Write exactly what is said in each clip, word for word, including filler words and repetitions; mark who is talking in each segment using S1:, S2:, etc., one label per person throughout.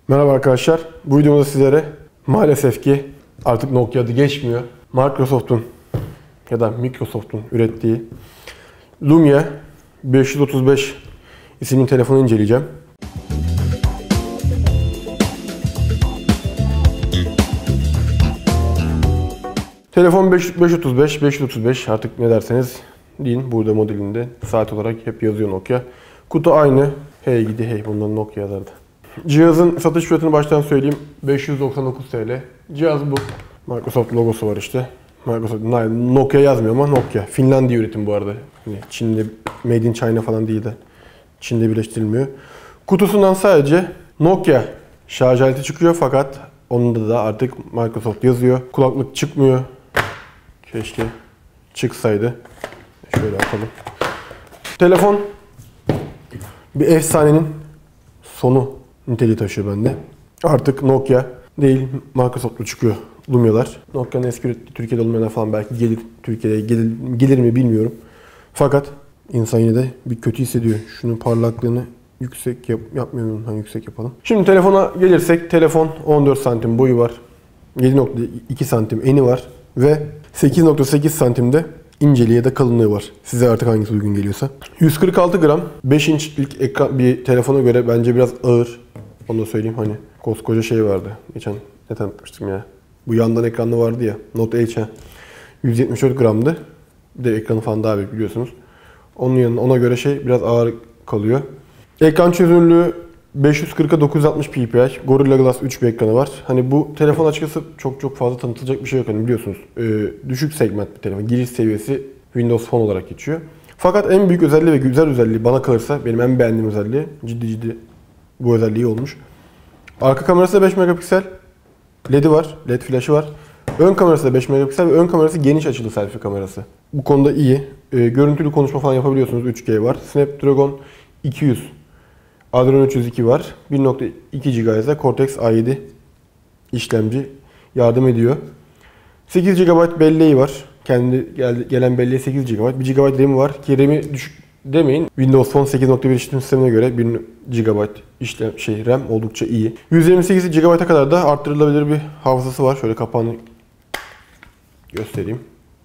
S1: Merhaba arkadaşlar. Bu videomda sizlere maalesef ki artık Nokia adı geçmiyor. Microsoft'un ya da Microsoft'un ürettiği Lumia beş yüz otuz beş isimli telefonu inceleyeceğim. Telefon beş yüz otuz beş, beş yüz otuz beş artık ne derseniz deyin. Burada modelinde saat olarak hep yazıyor Nokia. Kutu aynı. Hey gidi hey, bundan Nokia yazardı. Cihazın satış fiyatını baştan söyleyeyim. beş yüz doksan dokuz TL. Cihaz bu. Microsoft logosu var işte. Microsoft, Nokia yazmıyor ama Nokia. Finlandiya üretim bu arada. Yani Çin'de, Made in China falan değil de Çin'de birleştirilmiyor. Kutusundan sadece Nokia şarj aleti çıkıyor fakat onda da artık Microsoft yazıyor. Kulaklık çıkmıyor. Keşke çıksaydı. Şöyle atalım. Telefon bir efsanenin sonu niteliği taşıyor bende. Artık Nokia değil, Microsoft'lu çıkıyor Lumia'lar. Nokia'nın eski ürettiği Türkiye'de olmayanlar falan belki gelir, Türkiye'ye gelir, gelir mi bilmiyorum. Fakat insan yine de bir kötü hissediyor. Şunun parlaklığını yüksek yap, yapmıyorum. Hani yüksek yapalım. Şimdi telefona gelirsek, telefon on dört santim boyu var. yedi nokta iki santim eni var ve sekiz nokta sekiz santimde inceliği ya da kalınlığı var. Size artık hangisi uygun geliyorsa. yüz kırk altı gram, beş inçlik ekran bir telefona göre bence biraz ağır. Onu da söyleyeyim, hani koskoca şey vardı. Geçen ne tanıtmıştım ya. Bu yandan ekranlı vardı ya. Note H yüz yetmiş dört gramdı. Bir de ekranı falan daha büyük biliyorsunuz. Onun yanına ona göre şey biraz ağır kalıyor. Ekran çözünürlüğü beş yüz kırk'a dokuz yüz altmış ppi. Gorilla Glass üç bir ekranı var. Hani bu telefon açıkçası çok çok fazla tanıtılacak bir şey yok. Hani biliyorsunuz e, düşük segment bir telefon. Giriş seviyesi Windows Phone olarak geçiyor. Fakat en büyük özelliği ve güzel özelliği bana kalırsa benim en beğendiğim özelliği, ciddi ciddi bu özelliği olmuş. Arka kamerası da beş megapiksel. L E D'i var. L E D flash'ı var. Ön kamerası da beş megapiksel ve ön kamerası geniş açılı selfie kamerası. Bu konuda iyi. E, görüntülü konuşma falan yapabiliyorsunuz. üç G var. Snapdragon iki yüz. Adreno üç yüz iki var. bir nokta iki gigahertz'de Cortex A yedi işlemci yardım ediyor. sekiz gigabayt belleği var. Kendi gelen belleği sekiz gigabayt. bir gigabayt RAM'i var ki RAM'i düşük demeyin. Windows Phone sekiz nokta bir işletim sistemine göre bir gigabayt işlem şey RAM oldukça iyi. yüz yirmi sekiz gigabayt'a kadar da arttırılabilir bir hafızası var. Şöyle kapağını göstereyim.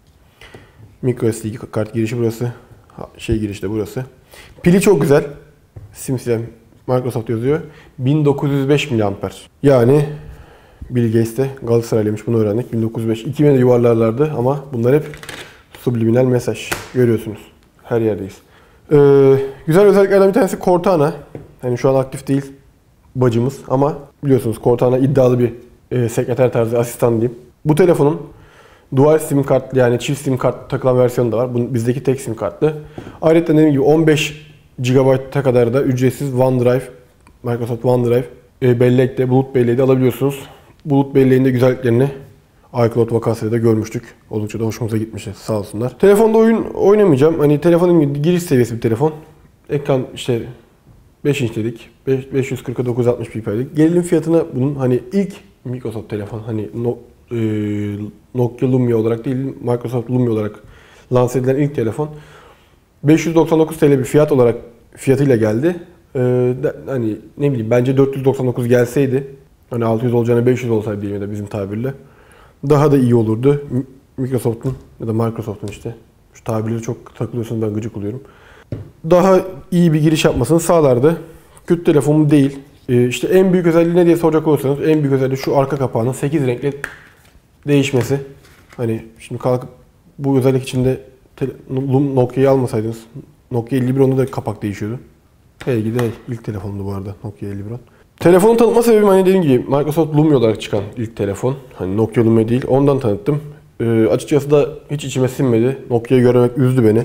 S1: microSD kart girişi burası. Şey girişi de burası. Pili çok güzel. Simsiyah Microsoft yazıyor. bin dokuz yüz beş miliamper. Yani Bill Gates de Galatasaraylıymış, bunu öğrendik. bin dokuz yüz beş. iki bine de yuvarlarlardı ama bunlar hep subliminal mesaj. Görüyorsunuz. Her yerdeyiz. Ee, güzel özelliklerden bir tanesi Cortana. Yani şu an aktif değil bacımız ama biliyorsunuz Cortana iddialı bir e, sekreter tarzı asistan diyeyim. Bu telefonun dual sim kartlı, yani çift sim kart takılan versiyonu da var. Bunun, bizdeki tek sim kartlı. Ayrıca dediğim gibi on beş gigabayt'a kadar da ücretsiz OneDrive, Microsoft OneDrive e, bellekte, bulut belleği de alabiliyorsunuz. Bulut belleğinde güzelliklerini iCloud vakasıyla da görmüştük. Oldukça da hoşumuza gitmişti, sağ olsunlar. Telefonda oyun oynamayacağım. Hani telefonun giriş seviyesi bir telefon. Ekran işte beş inç dedik. beş yüz kırk'a dokuz yüz altmış ppi'lik. Gelelim fiyatına bunun, hani ilk Microsoft telefon, hani no, e, Nokia Lumia olarak değil, Microsoft Lumia olarak lanse edilen ilk telefon. beş yüz doksan dokuz TL bir fiyat olarak fiyatıyla geldi. Ee, de, hani ne bileyim, bence dört yüz doksan dokuz gelseydi, hani altı yüz olacağına beş yüz olsaydı diyelim ya da bizim tabirle, daha da iyi olurdu. Microsoft'un ya da Microsoft'un işte şu tabirleri çok takılıyorsunuz, ben gıcık oluyorum. Daha iyi bir giriş yapmasını sağlardı. Kötü telefon değil. Ee, işte en büyük özelliği ne diye soracak olursanız, en büyük özelliği şu arka kapağının sekiz renkli değişmesi. Hani şimdi kalkıp bu özellik içinde Nokia'yı almasaydınız, Nokia elli bir onda da kapak değişiyordu. Hey gidi hey, ilk telefondu bu arada Nokia elli bir on. Telefonun tanıtma sebebim, hani dediğim gibi Microsoft Lumia olarak çıkan ilk telefon. Hani Nokia Lumia değil, ondan tanıttım. Ee, açıkçası da hiç içime sinmedi. Nokia'yı görmek üzdü beni.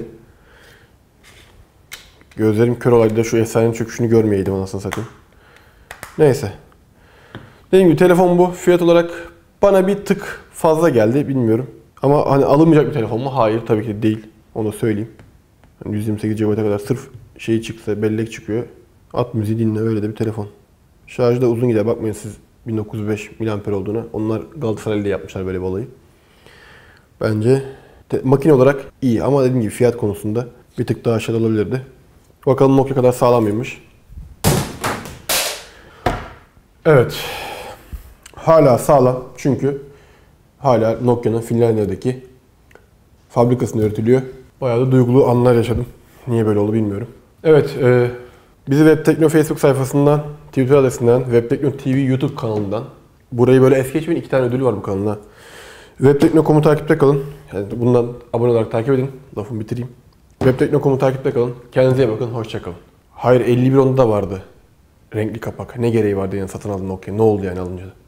S1: Gözlerim kör olaydı da şu efsanenin çöküşünü görmeyeydim anasını satayım. Neyse. Dediğim gibi telefon bu. Fiyat olarak bana bir tık fazla geldi, bilmiyorum. Ama hani alınmayacak bir telefon mu? Hayır, tabii ki de değil. Onu söyleyeyim. Yani yüz yirmi sekiz gigabayt'a kadar sırf şey çıksa, bellek çıkıyor. At müziği dinle, öyle de bir telefon. Şarjı da uzun gider. Bakmayın siz bin dokuz yüz beş miliamper olduğuna. Onlar Galatasaray'la yapmışlar böyle bir olayı. Bence te, makine olarak iyi ama dediğim gibi fiyat konusunda bir tık daha aşağıda olabilirdi. Bakalım Nokia kadar sağlam mıymış. Evet. Hala sağlam çünkü hala Nokia'nın Finlandiya'daki fabrikasında üretiliyor. Bayağı da duygulu anlar yaşadım. Niye böyle oldu bilmiyorum. Evet, e, bizi Webtekno Facebook sayfasından, Twitter adresinden, Webtekno T V YouTube kanalından. Burayı böyle es geçmeyin, iki tane ödülü var bu kanalda. Webtekno nokta com'u takipte kalın. Yani bundan abone olarak takip edin. Lafımı bitireyim. Webtekno nokta com'u takipte kalın. Kendinize iyi bakın, hoşça kalın. Hayır, elli bir onda da vardı renkli kapak. Ne gereği vardı yani satın aldım Nokia? Ne oldu yani alınca?